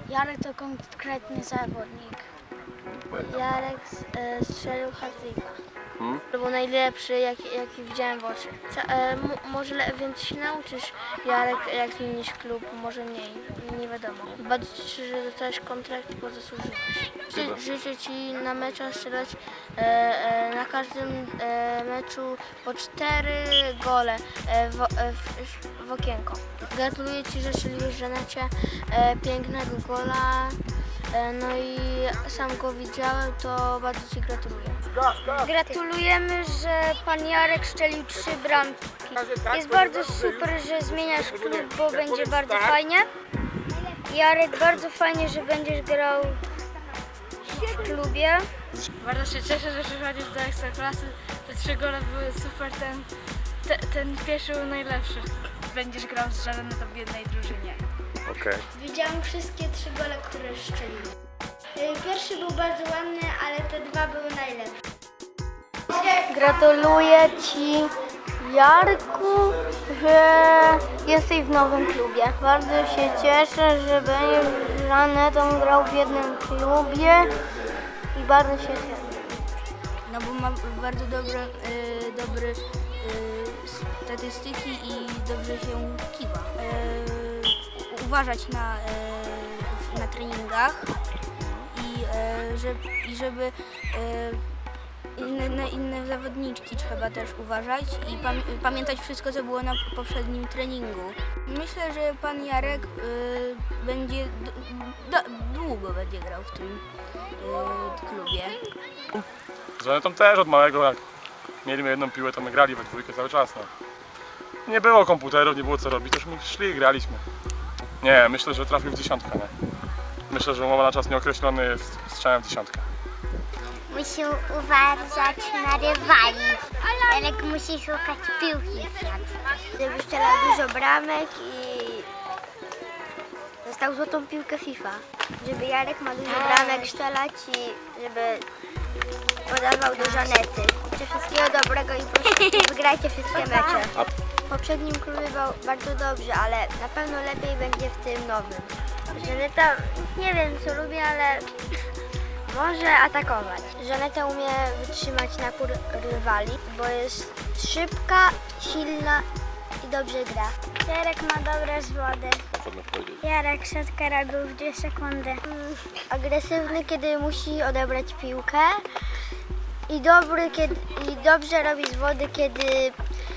Jarek to konkretny zawodnik. Jarek strzelił hat-tricka. To był najlepszy, jaki widziałem w oczy. Może więcej się nauczysz, Jarek, jak zmienisz klub, może mniej, nie wiadomo. Bardzo ci cieszę, że dostałeś kontrakt, bo zasłużyłeś. Życzę ci na meczach strzelać na każdym meczu po 4 gole w okienko. Gratuluję ci, że strzeliłeś Żanecie pięknego gola. No i sam go widziałem, to bardzo ci gratuluję. Gratulujemy, że pan Jarek strzelił 3 bramki. Jest bardzo super, że zmieniasz klub, bo będzie bardzo fajnie. Jarek, bardzo fajnie, że będziesz grał w klubie. Bardzo się cieszę, że przychodzisz do Ekstraklasy. Te 3 gole były super, ten pierwszy był najlepszy. Będziesz grał z Żanetą w jednej drużynie. Okay. Widziałam wszystkie 3 gole, które strzelił. Pierwszy był bardzo ładny, ale te 2 były najlepsze. Gratuluję ci, Jarku, że jesteś w nowym klubie. Bardzo się cieszę, że będziesz z Żanetą grał w jednym klubie i bardzo się cieszę. No bo ma bardzo dobre statystyki i dobrze się kiwa. Uważać na treningach i żeby inne zawodniczki trzeba też uważać i pamiętać wszystko, co było na poprzednim treningu. Myślę, że pan Jarek będzie długo będzie grał w tym klubie. Z Żanetą też od małego, jak mieliśmy jedną piłę, to my grali we dwójkę cały czas. No. Nie było komputerów, nie było co robić, toż my szli i graliśmy. Nie, myślę, że trafił w 10, nie? Myślę, że umowa na czas nieokreślony jest strzałem w 10. Musi uważać na rywali. Jarek musi szukać piłki. Żeby strzelał dużo bramek i dostał złotą piłkę FIFA. Żeby Jarek ma dużo bramek strzelać i żeby podawał do Żanety. Życzę wszystkiego dobrego i proszę, wygrajcie wszystkie mecze. W poprzednim klubie był bardzo dobrze, ale na pewno lepiej będzie w tym nowym. Żaneta, nie wiem co lubi, ale może atakować. Żaneta umie wytrzymać napór rywali, bo jest szybka, silna i dobrze gra. Jarek ma dobre zwody. Jarek setkę robił w 2 sekundy. Agresywny, kiedy musi odebrać piłkę i dobry, i dobrze robi zwody, kiedy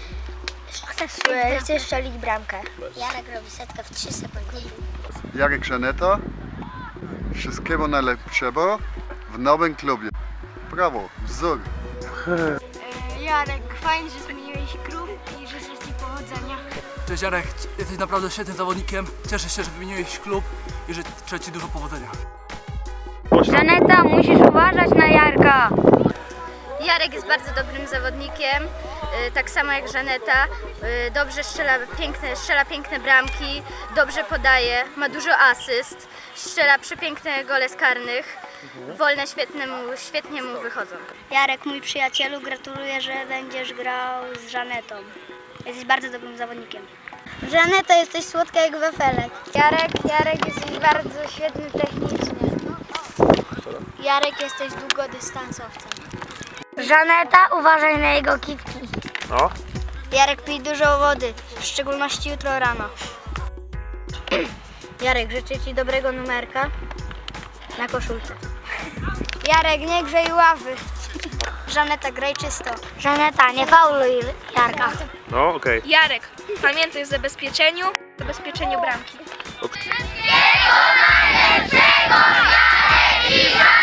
chce strzelić bramkę. Jarek robi setkę w 3 sekundy. Jarek, Żaneta, wszystkiego najlepszego w nowym klubie. Brawo, wzór. Jarek, fajnie, że zmieniłeś klub i życzę ci powodzenia. Cześć Jarek, jesteś naprawdę świetnym zawodnikiem. Cieszę się, że wymieniłeś klub i życzę ci dużo powodzenia. Żaneta, musisz uważać na Jarka. Jarek jest bardzo dobrym zawodnikiem, tak samo jak Żaneta. Dobrze strzela piękne bramki, dobrze podaje, ma dużo asyst, strzela przepiękne gole z karnych. Wolne świetnie mu wychodzą. Jarek, mój przyjacielu, gratuluję, że będziesz grał z Żanetą. Jesteś bardzo dobrym zawodnikiem. Żaneta, jesteś słodka jak wafelek. Jarek, jesteś bardzo świetny technicznie. Jarek, jesteś długodystansowcem. Żaneta, uważaj na jego kiwki. No. Jarek, pij dużo wody, w szczególności jutro rano. Jarek, życzę ci dobrego numerka na koszulce. Jarek, nie grzej ławy. Żaneta, graj czysto. Żaneta, nie fauluj Jarka. No, okej. Jarek, pamiętaj o zabezpieczeniu bramki. Wszystkiego najlepszego, Jarek i Żaneta!